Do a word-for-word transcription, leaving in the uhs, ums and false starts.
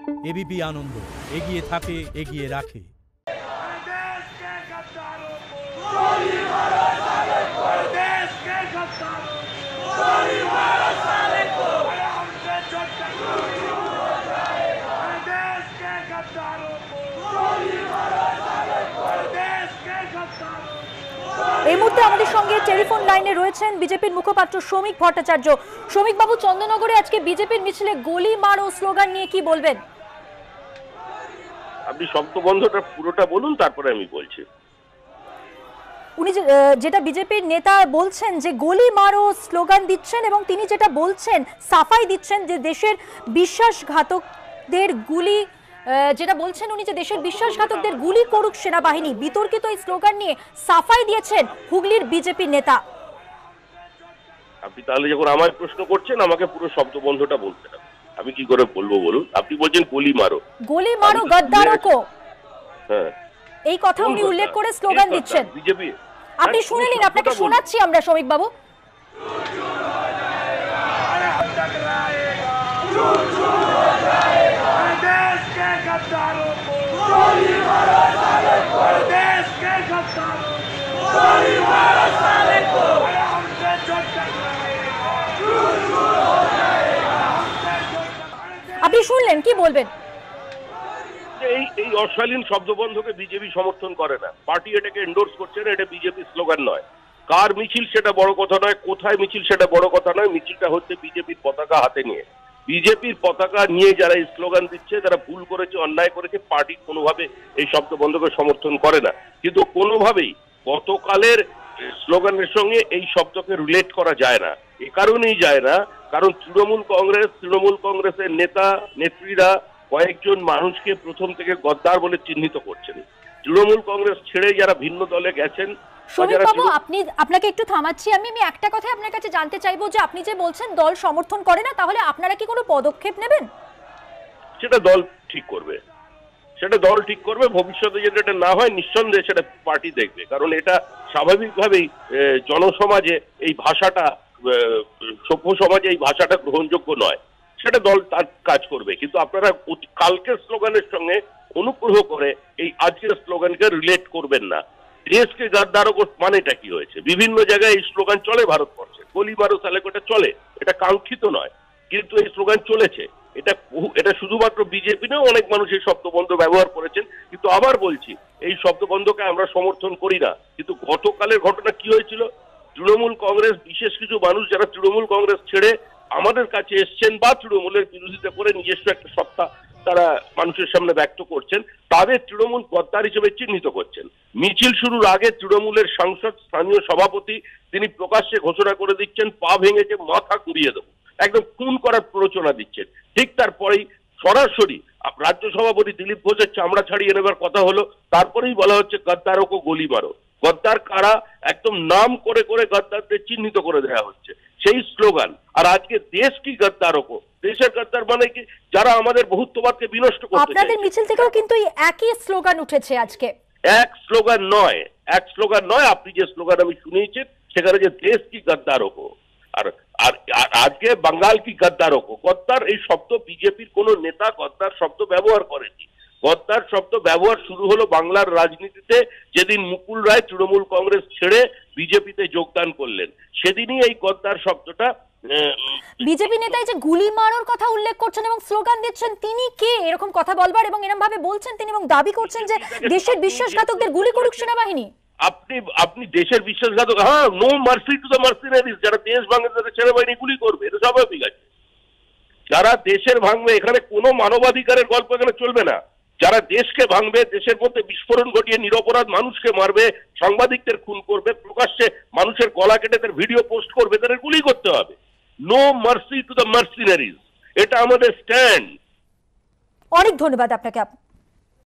ABP আনন্দ, এগিয়ে থাকে, এগিয়ে রাখে। এই মুহূর্তে আমাদের সঙ্গে টেলিফোন লাইনে রয়েছেন বিজেপির মুখপাত্র শ্রমিক ভট্টাচার্য। শ্রমিক বাবু, চন্দননগরে আজকে বিজেপির মিছিলে গুলি মারো স্লোগান নিয়ে কি বলবেন? আপনি শব্দবন্ধটা পুরোটা বলুন, তারপরে আমি বলছি। উনি যেটা বিজেপির নেতা বলছেন যে গুলি মারো স্লোগান দিচ্ছেন, এবং তিনি যেটা বলছেন সাফাই দিচ্ছেন যে দেশের বিশ্বাসঘাতকদের গুলি, যেটা বলছেন উনি যে দেশের বিশ্বাসঘাতকদের গুলি করুক সেনাবাহিনী, বিতর্কিত এই স্লোগান নিয়ে সাফাই দিয়েছেন হুগলির বিজেপির নেতা। আপনি তাহলে যখন আমায় প্রশ্ন করছেন, আমাকে পুরো শব্দবন্ধটা বলতে হবে। আমি কি করে বলবো বলুন? আপনি বলছেন গুলি মারো, গুলি মারো গদ্দারো কো, হ্যাঁ এই কথা উনি উল্লেখ করে স্লোগান দিচ্ছেন। বিজেপি আপনি শুনে নিন, আপনাকে শোনাচ্ছি আমরা শ্রমিক বাবু। আপনি শুনলেন, কি বলবেন? এই এই অশালীন শব্দবন্ধকে বিজেপি সমর্থন করে না, পার্টি এটাকে এন্ডোর্স করছে না। এটা বিজেপি স্লোগান নয়। কার মিছিল সেটা বড় কথা নয়, কোথায় মিছিল সেটা বড় কথা নয়। মিছিলটা হচ্ছে বিজেপির পতাকা হাতে নিয়ে। বিজেপির পতাকা নিয়ে যারা এই স্লোগান দিচ্ছে তারা ভুল করেছে, অন্যায় করেছে। পার্টি কোনোভাবে এই শব্দবন্ধকে সমর্থন করে না, কিন্তু কোনোভাবেই গতকালের স্লোগানের সঙ্গে এই শব্দকে রিলেট করা যায় না। এ কারণেই যায় না, কারণ তৃণমূল কংগ্রেস তৃণমূল কংগ্রেসের নেতা নেত্রীরা কয়েকজন মানুষকে প্রথম থেকে গদ্দার বলে চিহ্নিত করছেন। তৃণমূল কংগ্রেস ছেড়ে যারা ভিন্ন দলে গেছেন। শ্রমিক বাবু, আপনি আপনাকে একটু থামাচ্ছি আমি আমি একটা কথা আপনার কাছে জানতে চাইবো যে আপনি যে বলছেন দল সমর্থন করে না, তাহলে আপনারা কি কোনো পদক্ষেপ নেবেন? সেটা দল ঠিক করবে, সেটা দল ঠিক করবে। ভবিষ্যতে যদি এটা না হয়, নিঃসন্দেহে সেটা পার্টি দেখবে, কারণ এটা স্বাভাবিকভাবেই জনসমাজে এই ভাষাটা, সভ্য সমাজে এই ভাষাটা গ্রহণযোগ্য নয়। সেটা দল তার কাজ করবে, কিন্তু আপনারা কালকের স্লোগানের সঙ্গে অনুগ্রহ করে এই আজকের স্লোগানকে রিলেট করবেন না। দেশকে গাদ্দারো মানেটা কি হয়েছে? বিভিন্ন জায়গায় এই স্লোগান চলে ভারতবর্ষে, গলি মারো সালেকোটা চলে, এটা কাঙ্ক্ষিত নয়, কিন্তু এই স্লোগান চলেছে। এটা এটা শুধুমাত্র বিজেপি নয়, অনেক মানুষ এই শব্দবন্ধ ব্যবহার করেছেন। কিন্তু আবার বলছি, এই শব্দবন্ধকে আমরা সমর্থন করি না। কিন্তু গতকালের ঘটনা কি হয়েছিল, তৃণমূল কংগ্রেস বিশেষ কিছু মানুষ যারা তৃণমূল কংগ্রেস ছেড়ে আমাদের কাছে এসছেন বা তৃণমূলের বিরোধিতা করে নিজস্ব একটা সত্তা তারা মানুষের সামনে ব্যক্ত করছেন, তাদের তৃণমূল গদ্দার হিসেবে চিহ্নিত করছেন। মিছিল শুরুর আগে তৃণমূলের সাংসদ, স্থানীয় সভাপতি, তিনি প্রকাশ্যে ঘোষণা করে দিচ্ছেন পা ভেঙেছে মাথা ঘুরিয়ে দেবো, একদম খুন করার প্ররোচনা দিচ্ছেন। ঠিক তারপরেই সরাসরি রাজ্য সভাপতি দিলীপ ঘোষের চামড়া ছাড়িয়ে নেবার কথা হলো, তারপরেই বলা হচ্ছে গদ্দারকে গুলি মারো। গদ্দার কারা একদম নাম করে করে গদ্দারদের চিহ্নিত করে দেওয়া হচ্ছে, সেই স্লোগান। আর আজকে দেশ কি গদ্দারকে, দেশের গদ্দার মানে কি? যারা আমাদের বহুত্ববাদকে বিনষ্ট করতে চায়। আপনাদের মিছিল থেকেও কিন্তু একই স্লোগান উঠেছে আজকে। এক স্লোগান নয়, এক স্লোগান নয়। আপনি যে স্লোগান আমি শুনিয়েছেন সেখানে যে দেশ কি গদ্দারকে, আর আর আজকে বাঙ্গাল কি গদ্দারকে। গদ্দার এই শব্দ বিজেপির কোন নেতা গদ্দার শব্দ ব্যবহার করেনি। গদ্দার শব্দ ব্যবহার শুরু হলো বাংলার রাজনীতিতে যেদিন মুকুল রায় তৃণমূল কংগ্রেস ছেড়ে বিজেপিতে যোগদান করলেন, সেদিনই এই গদ্দার শব্দটা। বিজেপি নেতাই যে গুলি মারার কথা উল্লেখ করছেন এবং স্লোগান দিচ্ছেন, তিনি কে এরকম কথা বলবার এবং এরকম ভাবে বলছেন তিনি, এবং দাবি করছেন যে দেশের বিশ্বাসঘাতকদের গুলি করুক সেনাবাহিনী। আপনি আপনি দেশের বিশ্বাসঘাতক, হ্যাঁ, no mercy to the mercenaries. যারা দেশ ভাঙবে তাদের সেনাবাহিনী গুলি করবে, এটা স্বাভাবিক আছে। যারা দেশের ভাঙবে, এখানে কোনো মানবাধিকারের গল্প এখানে চলবে না। যারা দেশকে ভাঙবে, দেশের মধ্যে বিস্ফোরণ ঘটিয়ে নিরপরাধ মানুষকে মারবে, সাংবাদিকদের খুন করবে, প্রকাশ্যে মানুষের গলা কেটে তাদের ভিডিও পোস্ট করবে, তাদের গুলি করতে হবে। No mercy to the mercenaries, এটা আমাদের স্ট্যান্ড। অনেক ধন্যবাদ আপনাকে।